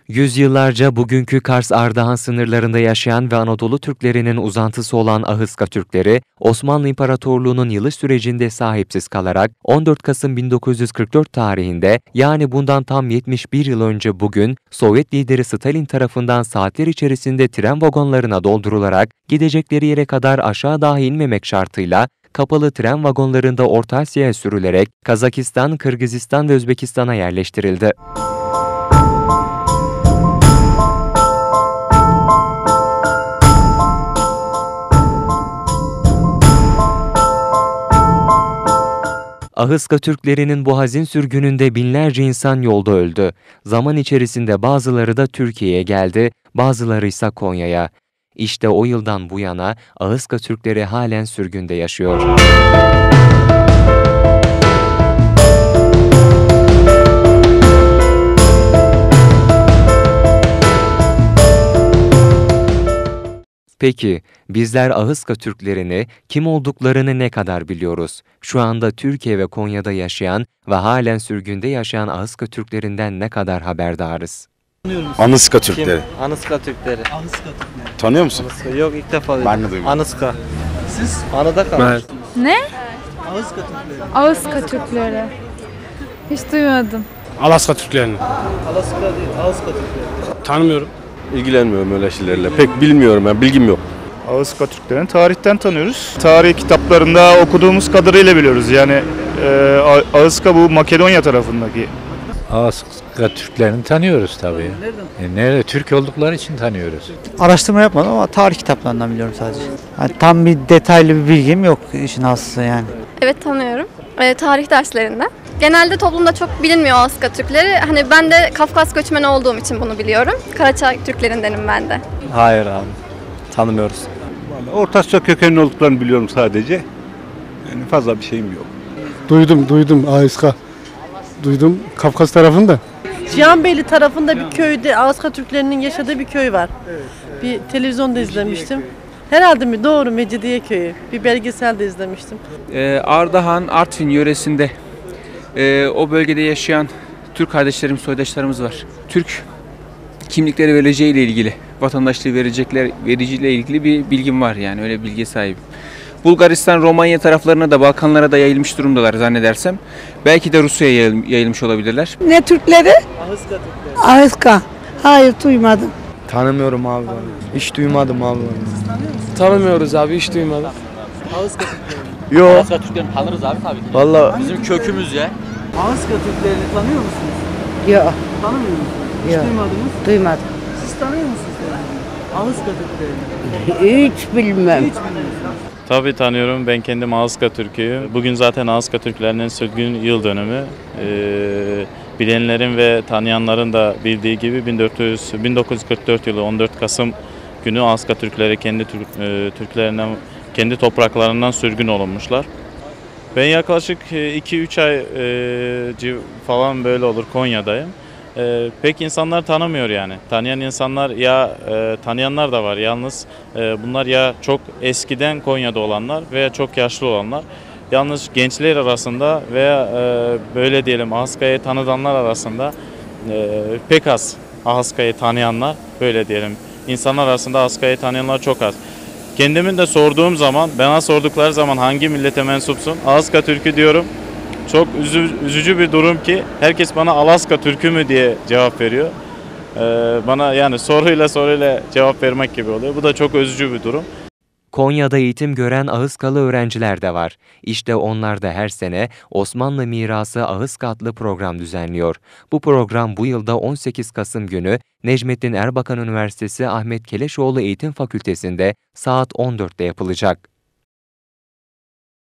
Yüzyıllarca bugünkü Kars-Ardahan sınırlarında yaşayan ve Anadolu Türklerinin uzantısı olan Ahıska Türkleri, Osmanlı İmparatorluğu'nun yılış sürecinde sahipsiz kalarak 14 Kasım 1944 tarihinde, yani bundan tam 71 yıl önce bugün, Sovyet lideri Stalin tarafından saatler içerisinde tren vagonlarına doldurularak gidecekleri yere kadar aşağı dahi inmemek şartıyla kapalı tren vagonlarında Orta Asya'ya sürülerek Kazakistan, Kırgızistan ve Özbekistan'a yerleştirildi. Ahıska Türklerinin bu hazin sürgününde binlerce insan yolda öldü. Zaman içerisinde bazıları da Türkiye'ye geldi, bazıları ise Konya'ya. İşte o yıldan bu yana Ahıska Türkleri halen sürgünde yaşıyor. Peki, bizler Ahıska Türklerini, kim olduklarını ne kadar biliyoruz? Şu anda Türkiye ve Konya'da yaşayan ve halen sürgünde yaşayan Ahıska Türklerinden ne kadar haberdarız? Anıska Türkleri. Kim? Anıska Türkleri. Ahıska Türkleri. Tanıyor musun? Anıska. Yok, ilk defa duydum. Ben de duymadım. Anıska. Siz? Anıda kalmış. Ne? Ahıska Türkleri. Ağızka Türkleri. Hiç duymadım. Alaska Türklerini. Alaska değil, Ahıska Türkleri. Tanımıyorum. İlgilenmiyorum öyle şeylerle. Pek bilmiyorum, yani bilgim yok. Ahıska Türklerini tarihten tanıyoruz. Tarih kitaplarında okuduğumuz kadarıyla biliyoruz. Yani Ahıska bu Makedonya tarafındaki. Ahıska Türklerini tanıyoruz tabii. Nerede? Türk oldukları için tanıyoruz. Araştırma yapmadım ama tarih kitaplarından biliyorum sadece. Yani tam bir detaylı bir bilgim yok işin aslı yani. Evet, tanıyorum. Tarih derslerinde. Genelde toplumda çok bilinmiyor Ahıska Türkleri. Hani ben de Kafkas göçmeni olduğum için bunu biliyorum. Karaçay Türklerindenim ben de. Hayır abi. Tanımıyoruz. Orta Asya kökenli olduklarını biliyorum sadece. Yani fazla bir şeyim yok. Duydum Ahıska. Duydum Kafkas tarafında. Cihanbeyli tarafında bir köyde Ahıska Türklerinin yaşadığı bir köy var. Bir televizyonda izlemiştim. Herhalde mi? Doğru, Mecidiye Köyü. Bir belgeselde izlemiştim. Ardahan, Artvin yöresinde o bölgede yaşayan Türk kardeşlerimiz, soydaşlarımız var. Türk kimlikleri vereceğiyle ilgili, vatandaşlığı vericiyle ilgili bir bilgim var, yani öyle bir bilgiye sahibim. Bulgaristan, Romanya taraflarına da, Balkanlara da yayılmış durumdalar zannedersem. Belki de Rusya'ya yayılmış olabilirler. Ne Türkleri? Ahıska Türkleri. Ahıska. Hayır, duymadım. Tanımıyorum abi. Hiç duymadım abi. Tanımıyoruz abi, hiç duymadım. Ahıska Türkleri. Yok. Ahıska Türklerini tanırız abi tabii ki. Vallahi Bizim kökümüz ya. Ahıska Türklerini tanıyor musunuz? Yok. Tanımıyor musunuz? Hiç Yok. duymadınız. Duymadım. Siz tanıyor musunuz? Ahıska Türklerini. Hiç bilmem. Hiç bilmiyorsunuz. Tabii tanıyorum. Ben kendim Ahıska Türk'üyüm. Bugün zaten Ahıska Türklerinin sürgün yıl dönümü. Bilenlerin ve tanıyanların da bildiği gibi 1944 yılı 14 Kasım günü Ahıska Türkleri Türklerinden, kendi topraklarından sürgün olunmuşlar. Ben yaklaşık 2-3 ay falan böyle olur Konya'dayım. Pek insanlar tanımıyor yani. Tanıyan insanlar tanıyanlar da var yalnız bunlar ya çok eskiden Konya'da olanlar veya çok yaşlı olanlar. Yalnız gençler arasında veya böyle diyelim Ahıska'yı tanıdanlar arasında pek az Ahıska'yı tanıyanlar, böyle diyelim. İnsanlar arasında Ahıska'yı tanıyanlar çok az. Kendimin de sorduğum zaman, bana sordukları zaman hangi millete mensupsun? Ahıska Türk'ü diyorum. Çok üzücü bir durum ki herkes bana Alaska Türk'ü mü diye cevap veriyor. Bana yani soruyla cevap vermek gibi oluyor. Bu da çok üzücü bir durum. Konya'da eğitim gören Ahıskalı öğrenciler de var. İşte onlar da her sene Osmanlı Mirası Ahıska adlı program düzenliyor. Bu program bu yılda 18 Kasım günü Necmettin Erbakan Üniversitesi Ahmet Keleşoğlu Eğitim Fakültesi'nde saat 14'te yapılacak.